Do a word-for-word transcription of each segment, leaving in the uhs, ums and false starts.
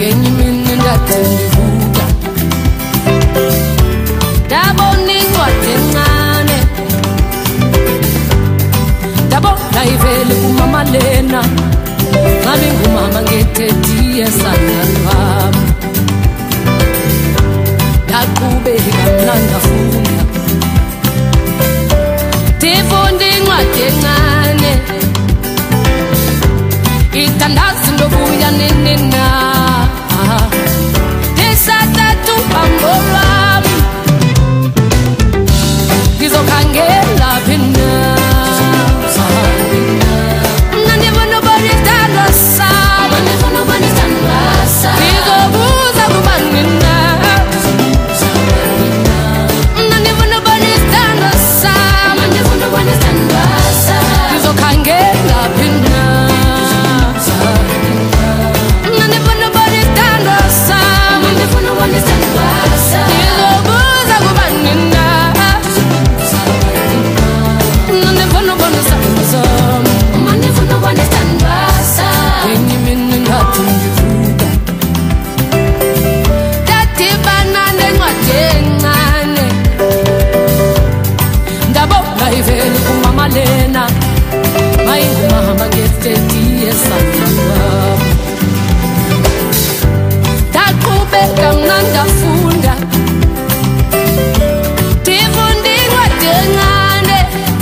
kenyi mini ndatendivuka daboningwa tengane dabo naivele kumama lena ngabe ngumama ngetetiye sanalwami ndaqhubeka mina ndafunda ndifunde incwadi encane ithandaza ndobuya nenena desatatu hambo lwami ngizokhangela phina nandibona bonithandwa sama nandibona bonithandwa sama ngizobuza kubanina nandibona bonithandwa sama nandibona bonithandwa sama ngizokhangela phina nandibona bonithandwa sama nandibona bonithandwa sama ngizobuza kubanina nandibona bonithandwa sama nandibona bonithandwa sama kenyi mini ndatendivuka dadibana nencwadi encane ndabona ivele kumama lena mayingumama ngetetiye sanalwami ndaqhubeka mina ndafunda ndifunde incwadi encane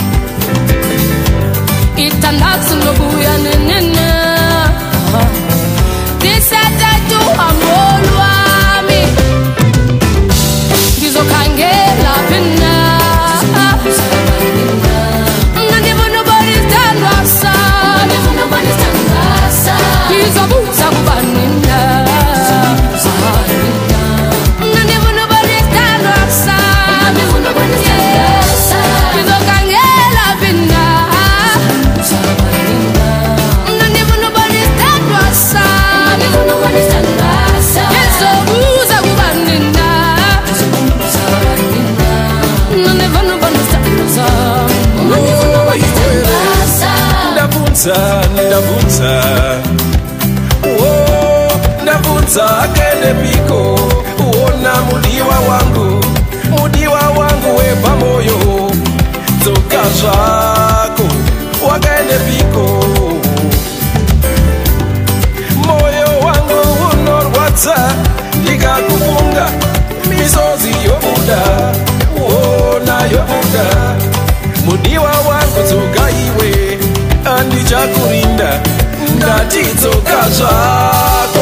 ithandaza ndobuya nenena desatatu hambo lwami ngizokhangela phina nandibona bonithandwa sama ngizobuza kubanina nandibona bonithandwa sama ngizokhangela phina nandibona bonithandwa sama ngizobuza kubanina nandibona bonithandwa sama ndavunza ndavunza oh ndavunza kende piko uona mudiwa wangu mudiwa wangu we pamoyo toka zvako wakaende piko moyo wangu unorwadza ndikakufunga misozi yobuda uona yobuda mudiwa wangu toka iwe andichakurinda ndatidzoka zvako